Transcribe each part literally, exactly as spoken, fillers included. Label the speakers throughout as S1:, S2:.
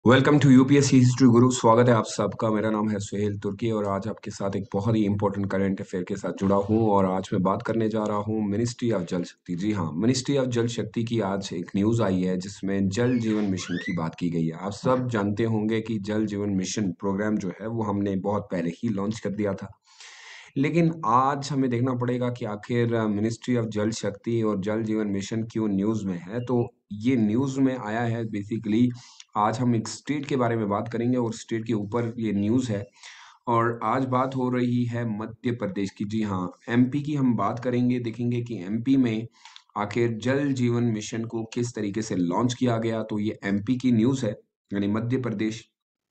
S1: Welcome to UPSC history गुरु। स्वागत है आप सबका। मेरा नाम है सुहेल तुर्की और आज आपके साथ एक बहुत ही इंपॉर्टेंट करंट अफेयर के साथ जुड़ा हूं। और आज मैं बात करने जा रहा हूं मिनिस्ट्री ऑफ जल शक्ति। जी हाँ, मिनिस्ट्री ऑफ जल शक्ति की आज एक न्यूज आई है जिसमें जल जीवन मिशन की बात की गई है। आप सब जानते होंगे कि जल जीवन मिशन प्रोग्राम जो है वो हमने बहुत पहले ही लॉन्च कर दिया था, लेकिन आज हमें देखना पड़ेगा कि आखिर मिनिस्ट्री ऑफ जल शक्ति और जल जीवन मिशन क्यों न्यूज़ में है। तो ये न्यूज़ में आया है बेसिकली। आज हम एक स्टेट के बारे में बात करेंगे और स्टेट के ऊपर ये न्यूज़ है। और आज बात हो रही है मध्य प्रदेश की। जी हाँ, एमपी की हम बात करेंगे। देखेंगे कि एमपी में आखिर जल जीवन मिशन को किस तरीके से लॉन्च किया गया। तो ये एमपी की न्यूज़ है, यानी मध्य प्रदेश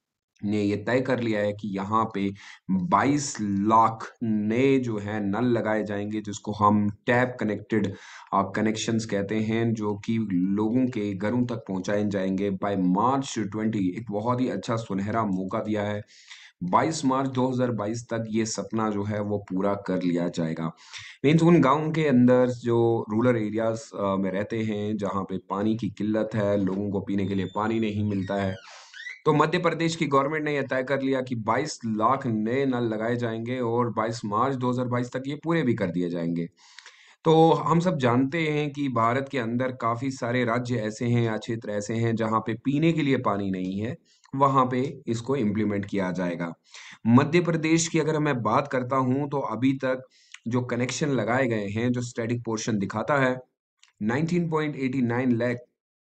S1: ने ये तय कर लिया है कि यहाँ पे बाईस लाख नए जो है नल लगाए जाएंगे, जिसको हम टैप कनेक्टेड कनेक्शंस कहते हैं, जो कि लोगों के घरों तक पहुंचाए जाएंगे बाय मार्च ट्वेंटी। एक बहुत ही अच्छा सुनहरा मौका दिया है। बाईस मार्च दो हज़ार बाईस तक ये सपना जो है वो पूरा कर लिया जाएगा। मीन्स उन गांव के अंदर जो रूरल एरियाज में रहते हैं, जहाँ पे पानी की किल्लत है, लोगों को पीने के लिए पानी नहीं मिलता है, तो मध्य प्रदेश की गवर्नमेंट ने यह तय कर लिया कि बाईस लाख नए नल लगाए जाएंगे और बाईस मार्च दो हज़ार बाईस तक ये पूरे भी कर दिए जाएंगे। तो हम सब जानते हैं कि भारत के अंदर काफी सारे राज्य ऐसे हैं या क्षेत्र ऐसे हैं जहां पे पीने के लिए पानी नहीं है, वहां पे इसको इम्प्लीमेंट किया जाएगा। मध्य प्रदेश की अगर मैं बात करता हूं तो अभी तक जो कनेक्शन लगाए गए हैं, जो स्टैटिक पोर्शन दिखाता है, nineteen point eighty nine lakh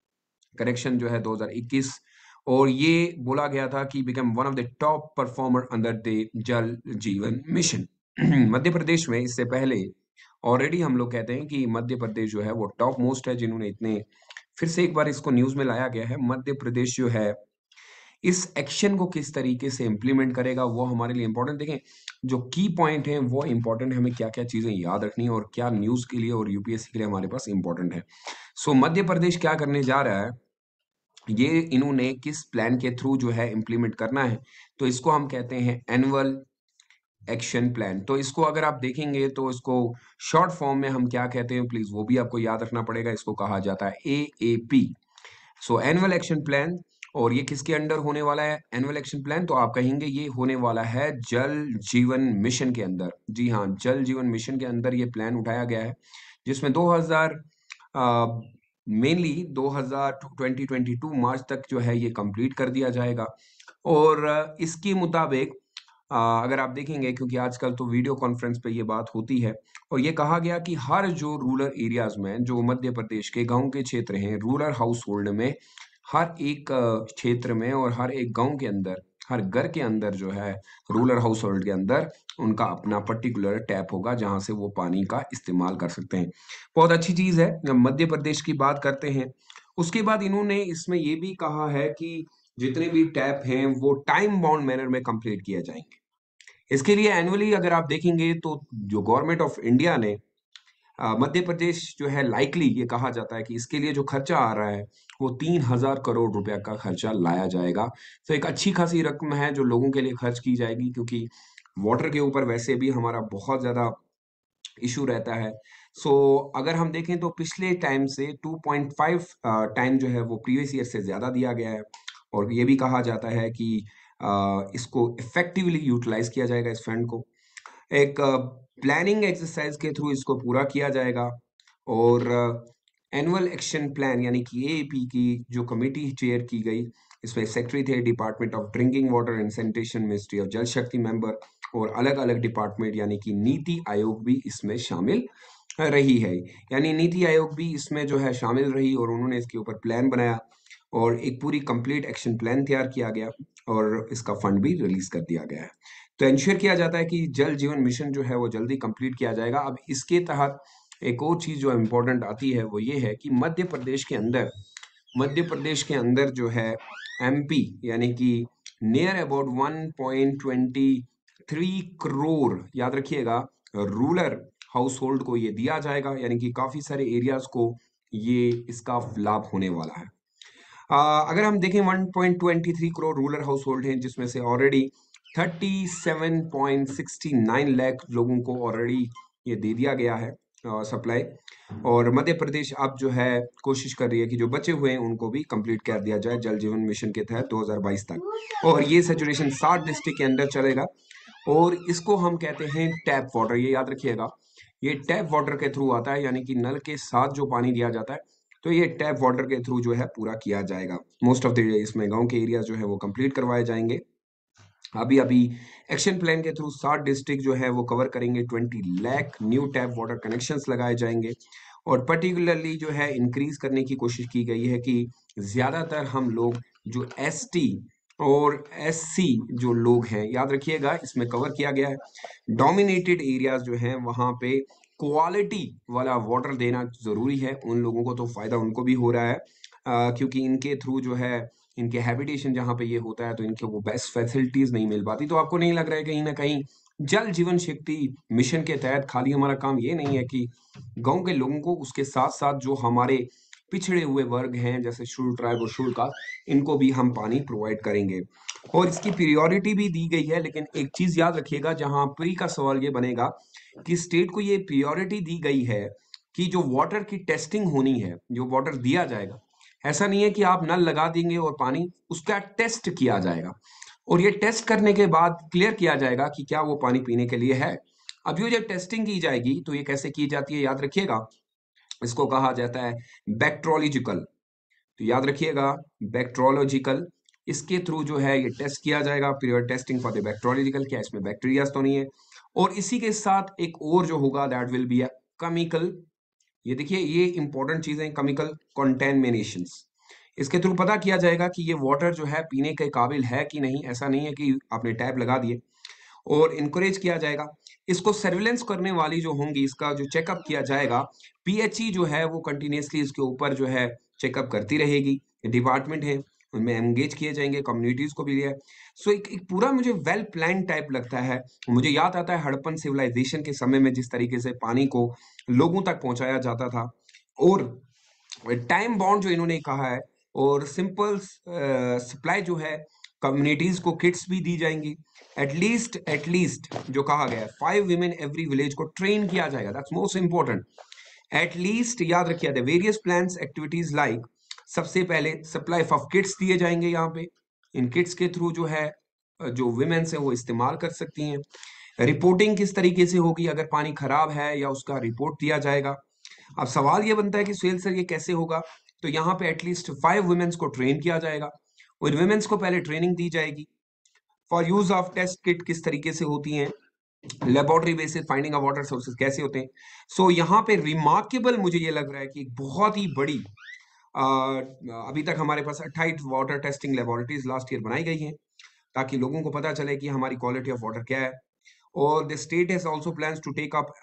S1: correction जो है दो हज़ार इक्कीस। और ये बोला गया था कि become one of the top performer under the Jal Jeevan mission. Madhya Pradesh में इससे पहले ऑलरेडी हम लोग कहते हैं कि मध्य प्रदेश जो है वो टॉप मोस्ट है, जिन्होंने इतने फिर से एक बार इसको न्यूज में लाया गया है। मध्य प्रदेश जो है इस एक्शन को किस तरीके से इंप्लीमेंट करेगा वो हमारे लिए इंपॉर्टेंट। देखें, जो की पॉइंट है वो इंपॉर्टेंट है, हमें क्या क्या चीजें याद रखनी है और क्या न्यूज के लिए और यूपीएससी के लिए हमारे पास इंपॉर्टेंट है। सो मध्य प्रदेश क्या करने जा रहा है, ये इन्होंने किस प्लान के थ्रू जो है इम्प्लीमेंट करना है, तो इसको हम कहते हैं एनुअल एक्शन प्लान। तो इसको अगर आप देखेंगे तो इसको शॉर्ट फॉर्म में हम क्या कहते हैं, प्लीज वो भी आपको याद रखना पड़ेगा। इसको कहा जाता है A A P, so annual action plan. और ये किसके अंडर होने वाला है एनुअल एक्शन प्लान, तो आप कहेंगे ये होने वाला है जल जीवन मिशन के अंदर। जी हाँ, जल जीवन मिशन के अंदर ये प्लान उठाया गया है, जिसमें दो हज़ार मेनली दो हज़ार ट्वेंटी ट्वेंटी टू मार्च तक जो है ये कंप्लीट कर दिया जाएगा। और अ, इसके मुताबिक अ, अगर आप देखेंगे, क्योंकि आजकल तो वीडियो कॉन्फ्रेंस पे ये बात होती है, और ये कहा गया कि हर जो रूरल एरियाज में, जो मध्य प्रदेश के गांव के क्षेत्र हैं, रूरल हाउस होल्ड में, हर एक अ, क्षेत्र में और हर एक गांव के अंदर, हर घर के अंदर जो है, रूरल हाउस होल्ड के अंदर उनका अपना पर्टिकुलर टैप होगा जहां से वो पानी का इस्तेमाल कर सकते हैं। बहुत अच्छी चीज है। जब मध्य प्रदेश की बात करते हैं, उसके बाद इन्होंने इसमें ये भी कहा है कि जितने भी टैप हैं वो टाइम बाउंड मैनर में कंप्लीट किए जाएंगे। इसके लिए एनुअली अगर आप देखेंगे तो जो गवर्नमेंट ऑफ इंडिया ने अ, मध्य प्रदेश जो है, लाइकली ये कहा जाता है कि इसके लिए जो खर्चा आ रहा है वो तीन हजार करोड़ रुपया का खर्चा लाया जाएगा। तो एक अच्छी खासी रकम है जो लोगों के लिए खर्च की जाएगी, क्योंकि वाटर के ऊपर वैसे भी हमारा बहुत ज्यादा इशू रहता है। सो अगर हम देखें तो पिछले टाइम से टू पॉइंट फाइव टाइम जो है वो प्रीवियस ईयर से ज्यादा दिया गया है। और ये भी कहा जाता है कि अ, इसको इफेक्टिवली यूटिलाइज किया जाएगा इस फंड को। एक प्लानिंग एक्सरसाइज के थ्रू इसको पूरा किया जाएगा। और एनुअल एक्शन प्लान यानी कि ए ए पी की जो कमेटी चेयर की गई, इसमें सेक्रेटरी थे department of drinking water and sanitation, ministry of Jal Shakti member, और अलग अलग डिपार्टमेंट यानी कि नीति आयोग भी इसमें शामिल रही है। यानी नीति आयोग भी इसमें जो है शामिल रही और उन्होंने इसके ऊपर प्लान बनाया और एक पूरी कंप्लीट एक्शन प्लान तैयार किया गया और इसका फंड भी रिलीज कर दिया गया है। तो इंश्योर किया जाता है कि जल जीवन मिशन जो है वो जल्दी कंप्लीट किया जाएगा। अब इसके तहत एक और चीज जो इम्पोर्टेंट आती है वो ये है कि मध्य प्रदेश के अंदर मध्य प्रदेश के अंदर जो है एमपी, यानी कि near about one point two three crore, याद रखिएगा, रूरल हाउस होल्ड को ये दिया जाएगा। यानी कि काफी सारे एरियाज को ये इसका लाभ होने वाला है। आ, अगर हम देखें one point two three crore rural household हैं, जिसमें से already thirty seven point six nine lakh लोगों को ऑलरेडी ये दे दिया गया है। सप्लाई। और मध्य प्रदेश अब जो है कोशिश कर रही है कि जो बचे हुए हैं उनको भी कंप्लीट कर दिया जाए जल जीवन मिशन के तहत दो हज़ार बाईस तक। और ये सैचुरेशन सात डिस्ट्रिक्ट के अंदर चलेगा और इसको हम कहते हैं टैप वाटर, ये याद रखिएगा। ये टैप वाटर के थ्रू आता है, यानी कि नल के साथ जो पानी दिया जाता है, तो ये टैप वाटर के थ्रू जो है पूरा किया जाएगा। मोस्ट ऑफ द इसमें गांव के एरिया जो है वो कंप्लीट करवाए जाएंगे। अभी अभी एक्शन प्लान के थ्रू सात डिस्ट्रिक्ट जो है वो कवर करेंगे, twenty lakh new tap water connections लगाए जाएंगे। और पर्टिकुलरली जो है इंक्रीज करने की कोशिश की गई है कि ज्यादातर हम लोग जो एस टी और एस सी जो लोग हैं, याद रखिएगा इसमें कवर किया गया है, डोमिनेटेड एरियाज जो हैं वहां पे क्वालिटी वाला वाटर देना जरूरी है। उन लोगों को तो फायदा उनको भी हो रहा है, अ, क्योंकि इनके थ्रू जो है इनके हैबिटेशन जहाँ पे ये होता है तो इनके वो बेस्ट फैसिलिटीज नहीं मिल पाती। तो आपको नहीं लग रहा है कहीं ना कहीं जल जीवन शक्ति मिशन के तहत खाली हमारा काम ये नहीं है कि गांव के लोगों को, उसके साथ साथ जो हमारे पिछड़े हुए वर्ग हैं जैसे शुरू ट्राइब और शुरू कास्ट, इनको भी हम पानी प्रोवाइड करेंगे। और इसकी प्रियोरिटी भी दी गई है। लेकिन एक चीज याद रखिएगा, जहां प्री का सवाल ये बनेगा कि स्टेट को ये प्रियोरिटी दी गई है कि जो वाटर की टेस्टिंग होनी है, जो वाटर दिया जाएगा, ऐसा नहीं है कि आप नल लगा देंगे और पानी, उसका टेस्ट किया जाएगा और ये टेस्ट करने के बाद क्लियर किया जाएगा कि क्या वो पानी पीने के लिए है। अब ये जब टेस्टिंग की जाएगी तो ये कैसे की जाती है, याद रखिएगा, इसको कहा जाता है बैक्ट्रोलॉजिकल। तो याद रखिएगा बैक्ट्रोलॉजिकल, इसके थ्रू जो है ये टेस्ट किया जाएगा। Period testing for the bacteriological, क्या इसमें बैक्टीरिया तो नहीं है। और इसी के साथ एक और जो होगा that will be a chemical. ये देखिए ये इंपॉर्टेंट चीजें, केमिकल कंटेमिनेशंस। इसके थ्रू पता किया जाएगा कि ये वाटर जो है पीने के काबिल है कि नहीं। ऐसा नहीं है कि आपने टैप लगा दिए। और इनकरेज किया जाएगा इसको। सर्विलेंस करने वाली जो होंगी, इसका जो चेकअप किया जाएगा, पीएचई जो है वो कंटिन्यूसली इसके ऊपर जो है चेकअप करती रहेगी। डिपार्टमेंट है उनमें एंगेज किए जाएंगे, कम्युनिटीज को भी लिया। सो एक, एक पूरा मुझे वेल प्लान टाइप लगता है। मुझे याद आता है हड़प्पन सिविलाइजेशन के समय में जिस तरीके से पानी को लोगों तक पहुंचाया जाता था, और टाइम बाउंड जो इन्होंने कहा है, और सिंपल सप्लाई जो है, कम्युनिटीज को किट्स भी दी जाएंगी। एटलीस्ट एटलीस्ट जो कहा गया है फाइव वीमेन एवरी विलेज को ट्रेन किया जाएगा, दैट्स मोस्ट इंपॉर्टेंट। एटलीस्ट याद रखिए the various plans activities like, सबसे पहले सप्लाई ऑफ किट्स दिए जाएंगे यहाँ पे। इन किट्स के थ्रू जो है जो वुमेन्स है वो इस्तेमाल कर सकती हैं। रिपोर्टिंग किस तरीके से होगी, अगर पानी खराब है या उसका रिपोर्ट दिया जाएगा। अब सवाल ये बनता है कि सुहेल सर ये कैसे होगा। तो यहाँ पे एटलीस्ट फाइव वुमेन्स को ट्रेन किया जाएगा और वुमेन्स को पहले ट्रेनिंग दी जाएगी for use of test kit, किस तरीके से होती हैं, laboratory basis finding of water sources कैसे होते हैं। सो so, यहाँ पे रिमार्केबल मुझे ये लग रहा है कि एक बहुत ही बड़ी, आ, अभी तक हमारे पास अट्ठाईस water testing laboratories last year बनाई गई हैं ताकि लोगों को पता चले कि हमारी क्वालिटी ऑफ वाटर क्या है। और the state has also plans to take up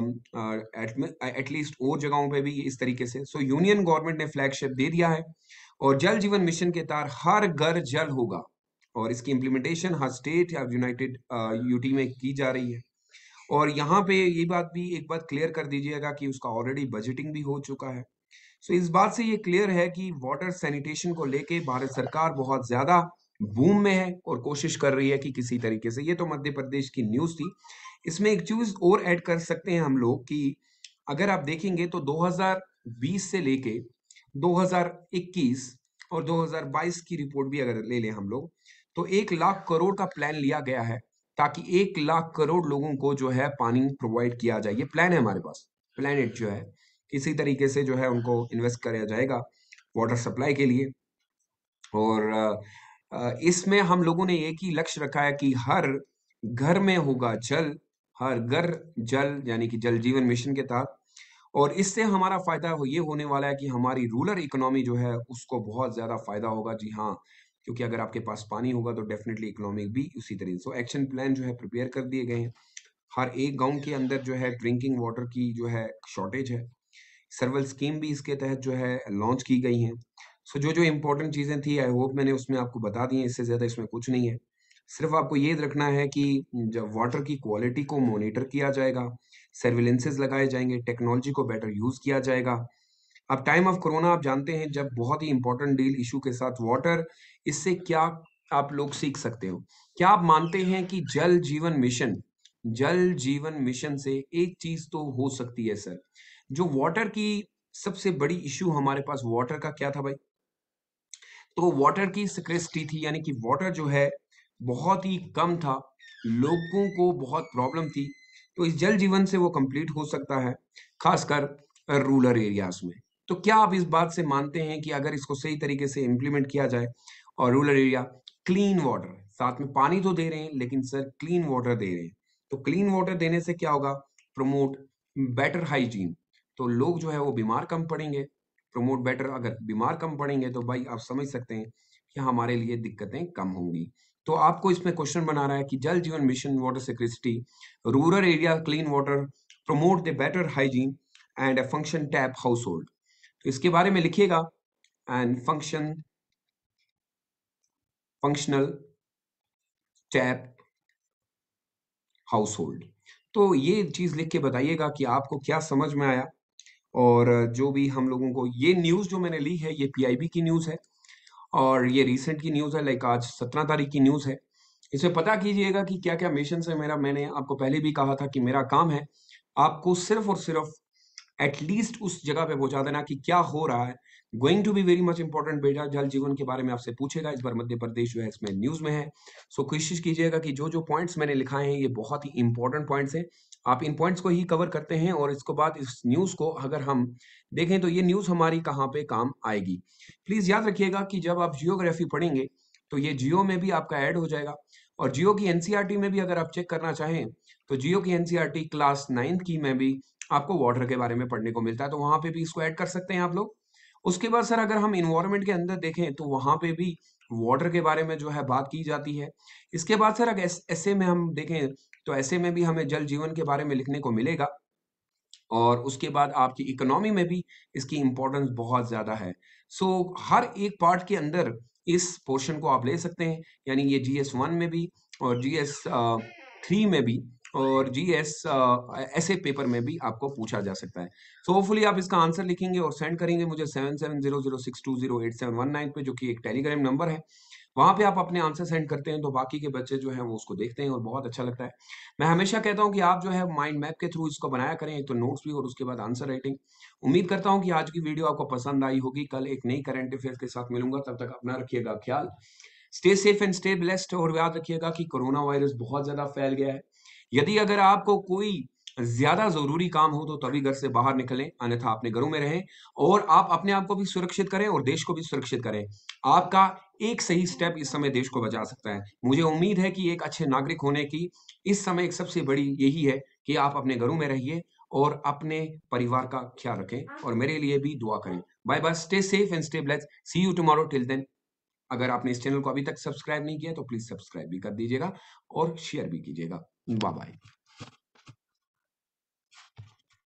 S1: at least और जगहों पे भी इस तरीके से। सो यूनियन गवर्नमेंट ने फ्लैगशिप दे दिया है और जल जीवन मिशन के तहत हर घर जल होगा और इसकी इम्प्लीमेंटेशन हर स्टेट या यूनाइटेड यूटी में की जा रही है। और यहाँ पे ये बात भी एक बात क्लियर कर दीजिएगा कि उसका ऑलरेडी बजटिंग भी हो चुका है। सो इस बात से ये क्लियर है कि वाटर सैनिटेशन को लेके भारत सरकार बहुत ज्यादा बूम में है और कोशिश कर रही है कि किसी तरीके से। ये तो मध्य प्रदेश की न्यूज थी। इसमें एक चीज और ऐड कर सकते हैं हम लोग कि अगर आप देखेंगे तो दो हज़ार बीस से लेके दो हज़ार इक्कीस और दो हज़ार बाईस की रिपोर्ट भी अगर ले लें हम लोग, तो एक लाख करोड़ का प्लान लिया गया है ताकि एक लाख करोड़ लोगों को जो है पानी प्रोवाइड किया जाए। ये प्लान है हमारे पास। प्लानिट जो है किसी तरीके से जो है उनको इन्वेस्ट किया जाएगा वाटर सप्लाई के लिए। और अ, इसमें हम लोगों ने एक ही लक्ष्य रखा है कि हर घर में होगा जल, हर घर जल, यानी कि जल जीवन मिशन के तहत। और इससे हमारा फायदा हो ये होने वाला है कि हमारी रूरल इकोनॉमी जो है उसको बहुत ज्यादा फायदा होगा। जी हाँ, क्योंकि अगर आपके पास पानी होगा तो डेफिनेटली इकोनॉमी भी उसी तरीके से। एक्शन प्लान जो है प्रिपेयर कर दिए गए हैं। हर एक गांव के अंदर जो है ड्रिंकिंग वाटर की जो है शॉर्टेज है। सर्वल स्कीम भी इसके तहत जो है लॉन्च की गई हैं। सो जो जो इंपॉर्टेंट चीजें थी आई होप मैंने उसमें आपको बता दी हैं। इससे ज्यादा इसमें कुछ नहीं है। सिर्फ आपको ये रखना है कि जब वाटर की क्वालिटी को मॉनिटर किया जाएगा, सर्विलेंसेस लगाए जाएंगे, टेक्नोलॉजी को बेटर यूज किया जाएगा। अब टाइम ऑफ कोरोना आप जानते हैं जब बहुत ही इंपॉर्टेंट डील इशू के साथ वाटर, इससे क्या आप लोग सीख सकते हो। क्या आप मानते हैं कि जल जीवन मिशन जल जीवन मिशन से एक चीज तो हो सकती है सर। जो वाटर की सबसे बड़ी इश्यू हमारे पास वाटर का क्या था भाई? तो वाटर की स्कैर्सिटी थी, यानी कि वाटर जो है बहुत ही कम था, लोगों को बहुत प्रॉब्लम थी। तो इस जल जीवन से वो कंप्लीट हो सकता है, खासकर रूरल एरियाज में। तो क्या आप इस बात से मानते हैं कि अगर इसको सही तरीके से इम्प्लीमेंट किया जाए और रूरल एरिया क्लीन वाटर, साथ में पानी तो दे रहे हैं लेकिन सर क्लीन वाटर दे रहे हैं, तो क्लीन वाटर देने से क्या होगा? प्रमोट बेटर हाइजीन, तो लोग जो है वो बीमार कम पड़ेंगे। प्रमोट बेटर, अगर बीमार कम पड़ेंगे तो भाई आप समझ सकते हैं कि हमारे लिए दिक्कतें कम होंगी। तो आपको इसमें क्वेश्चन बना रहा है कि Jal Jeevan Mission water security, rural area clean water, promote the better hygiene and a function tap household. तो इसके बारे में लिखिएगा, and function functional tap household. तो ये चीज लिख के बताइएगा कि आपको क्या समझ में आया। और जो भी हम लोगों को ये न्यूज जो मैंने ली है, ये पीआईबी की न्यूज है और ये रिसेंट की न्यूज है, लाइक आज सत्रह तारीख की न्यूज है। इसमें पता कीजिएगा कि क्या क्या मिशन है मेरा। मैंने आपको पहले भी कहा था कि मेरा काम है आपको सिर्फ और सिर्फ एटलीस्ट उस जगह पे पहुंचा देना कि क्या हो रहा है। Going to be very much important बेटा, जल जीवन के बारे में आपसे पूछेगा। इस बार मध्य प्रदेश जो है इसमें न्यूज में है। सो कोशिश कीजिएगा कि जो जो पॉइंट्स मैंने लिखाए हैं ये बहुत ही इंपॉर्टेंट पॉइंट्स हैं, आप इन पॉइंट्स को ही कवर करते हैं। और इसके बाद इस न्यूज को अगर हम देखें तो ये न्यूज हमारी कहाँ पे काम आएगी। प्लीज याद रखिएगा कि जब आप जियोग्राफी पढ़ेंगे तो ये जियो में भी आपका ऐड हो जाएगा। और जियो की एनसीईआरटी में भी अगर आप चेक करना चाहें तो जियो की एनसीईआरटी क्लास नाइन्थ की में भी आपको वाटर के बारे में पढ़ने को मिलता है, तो वहां पे भी इसको ऐड कर सकते हैं आप लोग। उसके बाद सर अगर हम इन्वायरमेंट के अंदर देखें तो वहां पे भी वाटर के बारे में जो है बात की जाती है। इसके बाद सर अगर ऐसे में हम देखें तो ऐसे में भी हमें जल जीवन के बारे में लिखने को मिलेगा। और उसके बाद आपकी इकोनॉमी में भी इसकी इंपॉर्टेंस बहुत ज्यादा है। सो हर एक पार्ट के अंदर इस पोर्शन को आप ले सकते हैं, यानी ये जी एस वन में भी और जी एस थ्री में भी और जी एस ऐसे पेपर में भी आपको पूछा जा सकता है। सो होपफुली आप इसका आंसर लिखेंगे और सेंड करेंगे मुझे seven seven zero zero six two zero eight seven one nine पे, जो कि एक टेलीग्राम नंबर है। वहां पे आप अपने आंसर सेंड करते हैं तो बाकी के बच्चे जो हैं वो उसको देखते हैं और बहुत अच्छा लगता है। मैं हमेशा कहता हूं कि आप जो है माइंड मैप के थ्रू इसको बनाया करें, एक तो नोट्स भी और उसके बाद आंसर राइटिंग। उम्मीद करता हूं कि आज की वीडियो आपको पसंद आई होगी। कल एक नई करंट अफेयर्स के साथ मिलूंगा, तब तक अपना रखिएगा ख्याल। Stay safe and stay blessed. और याद रखिएगा कि कोरोना वायरस बहुत ज्यादा फैल गया है। यदि अगर आपको कोई ज्यादा जरूरी काम हो तो तभी घर से बाहर निकलें, अन्यथा अपने घरों में रहें। और आप अपने आप को भी सुरक्षित करें और देश को भी सुरक्षित करें। आपका एक सही स्टेप इस समय देश को बचा सकता है। मुझे उम्मीद है कि एक अच्छे नागरिक होने की इस समय एक सबसे बड़ी यही है कि आप अपने घरों में रहिए और अपने परिवार का ख्याल रखें और मेरे लिए भी दुआ करें। Bye bye, stay safe and stay blessed. See you tomorrow, till then. अगर आपने इस चैनल को अभी तक सब्सक्राइब नहीं किया तो प्लीज सब्सक्राइब भी कर दीजिएगा और शेयर भी कीजिएगा। Bye bye.